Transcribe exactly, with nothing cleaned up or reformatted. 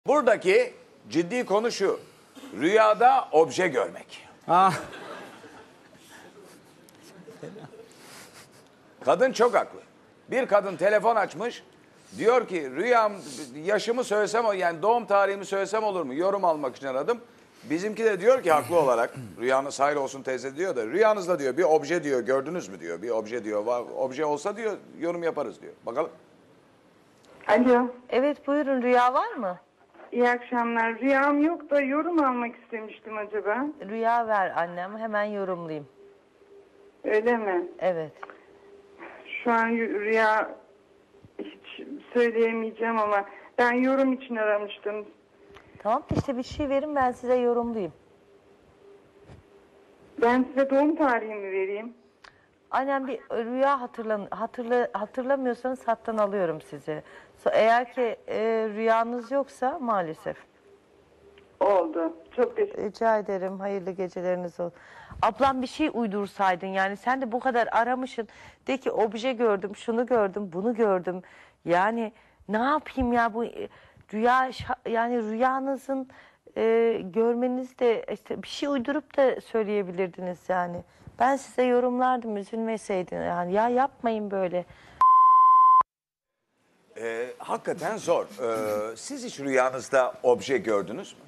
Buradaki ciddi konu şu. Rüyada obje görmek. Ah, Kadın çok haklı. Bir kadın telefon açmış. Diyor ki rüyam, yaşımı söylesem, yani doğum tarihimi söylesem olur mu? Yorum almak için aradım. Bizimki de diyor ki haklı olarak, rüyanız hayır olsun teyze diyor da, rüyanızda diyor bir obje diyor, gördünüz mü diyor. Bir obje diyor, var, obje olsa diyor yorum yaparız diyor. Bakalım. Alo, Evet buyurun, rüya var mı? iyi akşamlar. Rüyam yok da yorum almak istemiştim acaba. Rüya ver annem, hemen yorumlayayım. Öyle mi? Evet. Şu an y- rüya hiç söyleyemeyeceğim ama ben yorum için aramıştım. Tamam işte bir şey verin, ben size yorumlayayım. Ben size doğum tarihimi vereyim. Annem bir rüya hatırlan hatırla hatırlamıyorsanız hattan alıyorum sizi. So- Eğer ki e, rüyanız yoksa maalesef. Oldu. Çok teşekkür Rica ederim. Hayırlı geceleriniz olsun. Ablam bir şey uydursaydın, yani sen de bu kadar aramışsın. De ki obje gördüm, şunu gördüm, bunu gördüm. Yani ne yapayım ya, bu e, rüya şa- yani rüyanızın e, görmeniz de işte bir şey uydurup da söyleyebilirdiniz yani. Ben size yorumlardım, üzülmeseydin yani. Ya yapmayın böyle. Ee, hakikaten zor. Ee, siz hiç rüyanızda obje gördünüz mü?